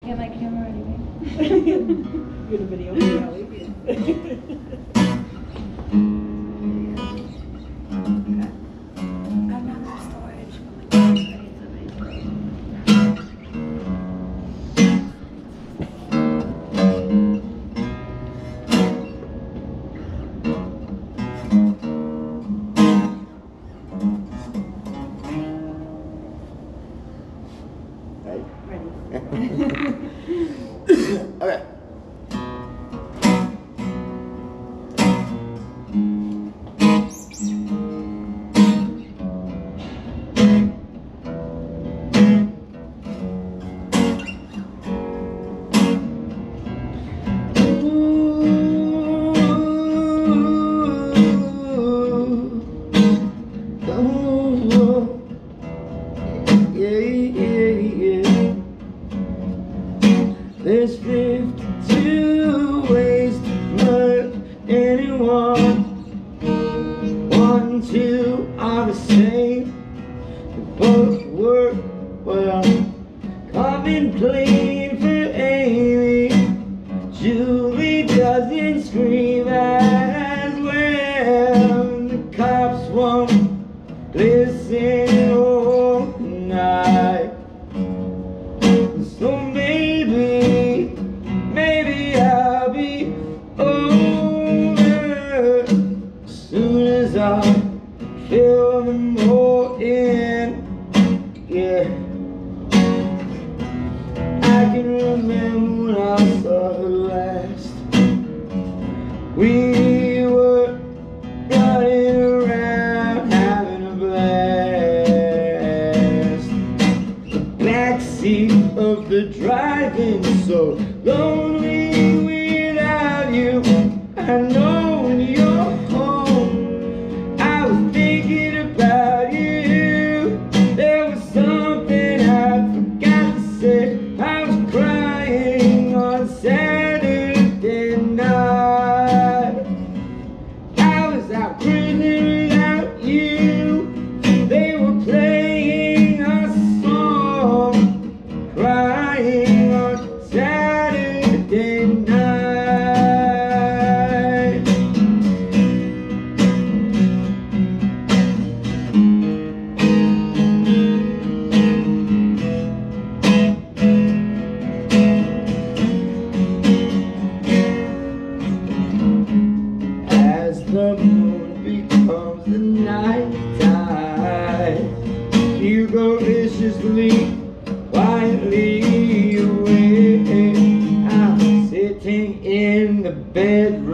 Get my camera ready, babe. Get a video, Michale. Another storage. Oh my gosh, I need somebody to Ready. Okay. There's 52 ways to hurt anyone. 1, 2 are the same. They both work well. Coming clean for Amy. Julie doesn't scream as well. The cops won't listen all night. So maybe I'll be over as soon as I feel the morning. Yeah, I can remember when I saw her last. We were running around having a blast. The backseat of the driving so lonely without you. I know when you're home, I was thinking about you. There was something I forgot to say. I was crying on Saturday night. I was out cruising without you. They were playing a song, crying on Saturday night. As the moon becomes the night tide, you go viciously, quietly away. I'm sitting in the bedroom